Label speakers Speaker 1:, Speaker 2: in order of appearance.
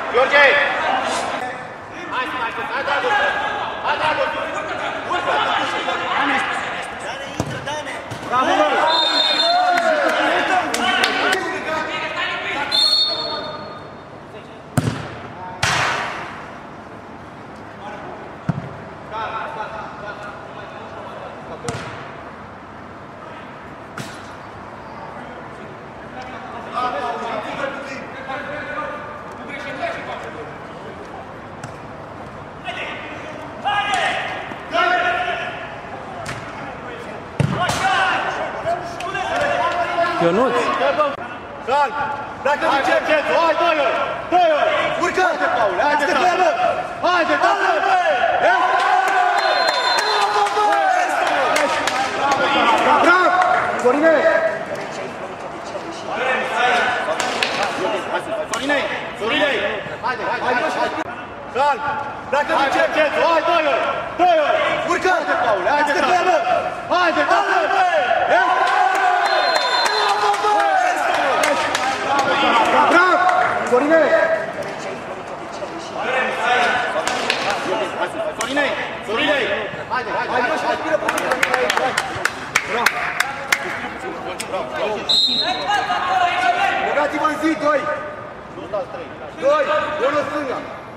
Speaker 1: George! Hai să mai sus, hai Dragoș! Hai Dragoș! Urcă! Dane! Intră, Dane! Bravo, mă!
Speaker 2: Ionuț!
Speaker 1: Cal! Dacă încep! Hai, dă-i-o! Dă-i-o! Urcă! Haide, Paul! Haide, Paul! Haide, Paul! Bravo! Sorine! Sorine! Sorine! Haide, haide! Cal! Dacă încep! Hai, dă-i-o! Dă-i-o! Urcă! Haide, Paul! Haide, Paul! Haide, Paul! Bravo! Sorine! Sorine! Sorine! Haide, haide! Băgați-vă în zi, doi! Doi! Unul stânga!